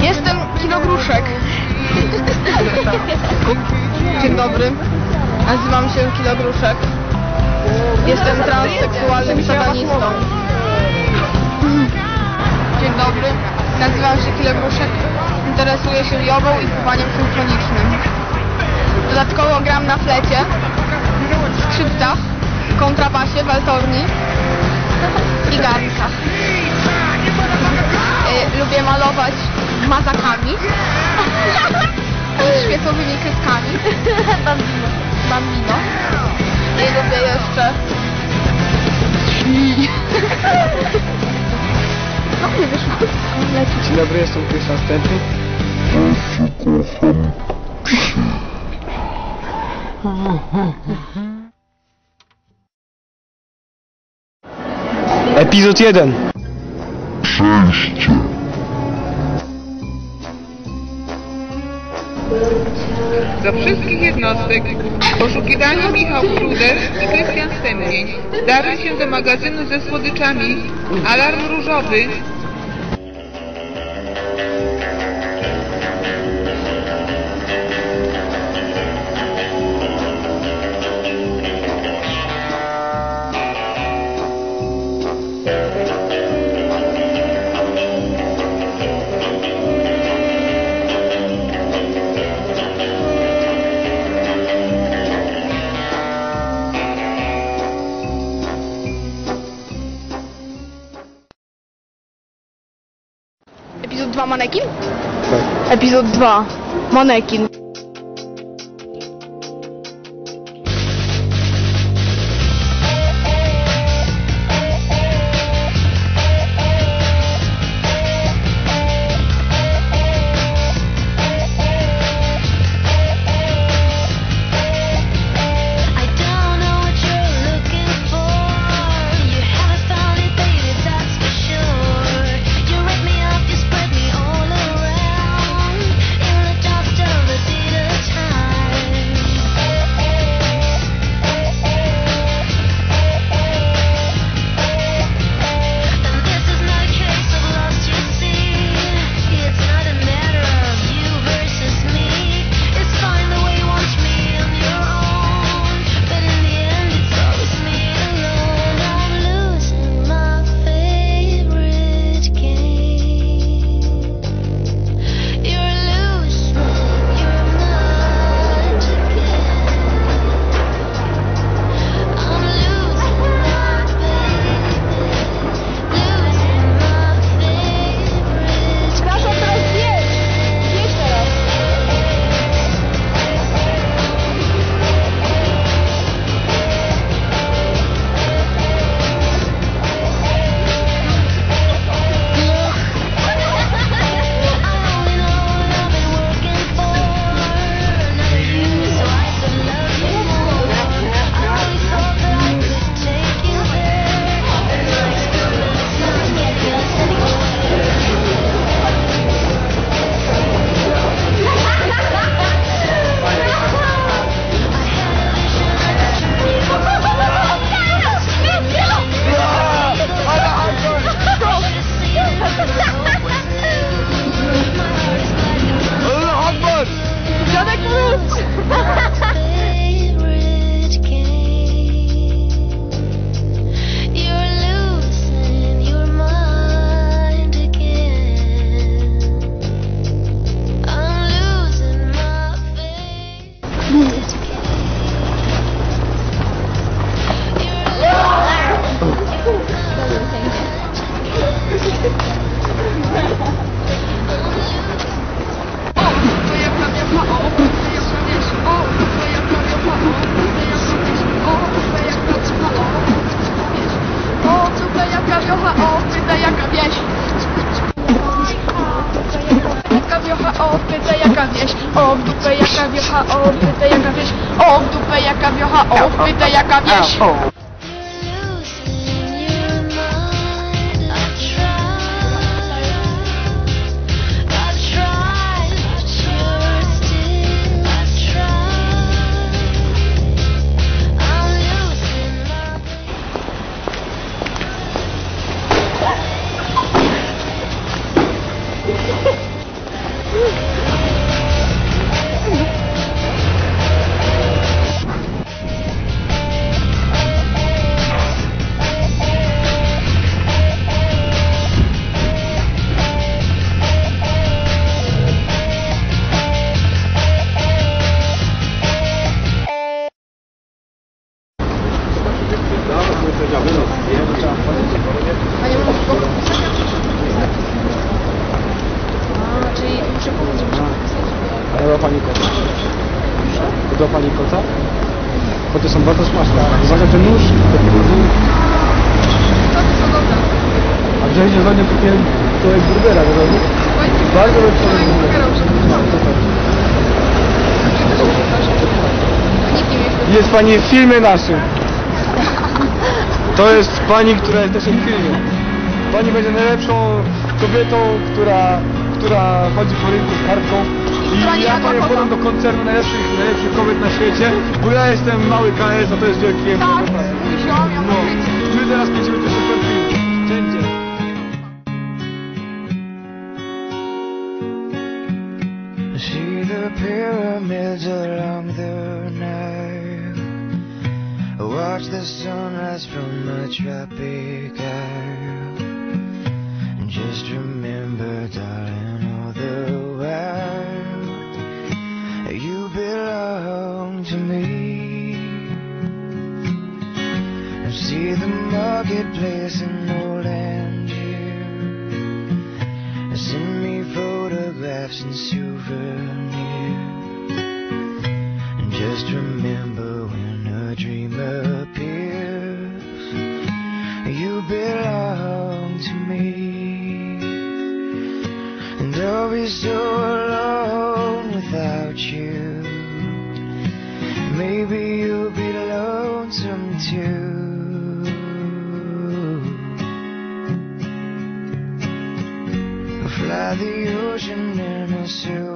Jestem Kilo Gruszek. Dzień dobry. Nazywam się Kilo Gruszek. Jestem transseksualnym satanistą. Dzień dobry. Nazywam się Kilo Gruszek. Interesuję się jogą i pływaniem synchronicznym. Dodatkowo gram na flecie, skrzypcach, kontrabasie, waltorni i garnkach. Lubię malować mazakami, świecowymi kreskami, bambino. I lubię jeszcze... No nie wyszło. Dzień dobry, jestem Krystian Stępy. Epizod 1. Przejście. Do wszystkich jednostek w poszukiwaniu Michał Kruder i Krystian Stępień. Zdarzy się do magazynu ze słodyczami. Alarm różowy. Epizod 2 manekin? Tak. Epizod 2 manekin. O w dupę jaka wiocha, o w dupę jaka wieś. O w dupę jaka wiocha, o w dupę jaka wieś. pani kota? Podoba pani kota? Koty są bardzo smaczne. Uwaga, ten nóż. Koty są dobre. A wziąłeś ostatnio kupiłem człowiek burgera, prawda? Bardzo dobry człowiek burgera. Jest pani w filmie naszym. To jest pani, która jest w naszym filmie. Pani będzie najlepszą kobietą, która chodzi po rynku z kartką. I ja panią podam do koncernu najlepszych kobiet na świecie, bo ja jestem mały KS, a to jest wielki Tak, mój ziom, ja No, my teraz kręcimy też super film. Wszędzie. See the pyramids along the Nile. Watch the sunrise from a tropic isle. And just remember, darling, all the while you belong to me. And see the marketplace in old Angier. Send me photographs and souvenirs. And just remember, when a dream appears, you belong to me. And I'll be so alone without you. Maybe you'll be lonesome too. Fly the ocean in a silver